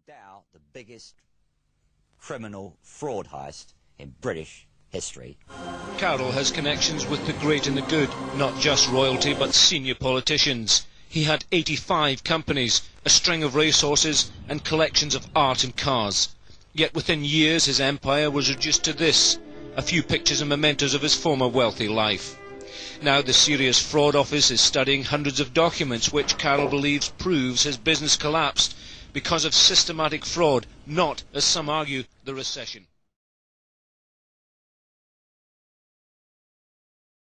doubt the biggest criminal fraud heist in British history. Carroll has connections with the great and the good, not just royalty but senior politicians. He had 85 companies, a string of racehorses and collections of art and cars. Yet within years his empire was reduced to this, a few pictures and mementos of his former wealthy life. Now the Serious Fraud Office is studying hundreds of documents which Carroll believes proves his business collapsed because of systematic fraud, not, as some argue, the recession.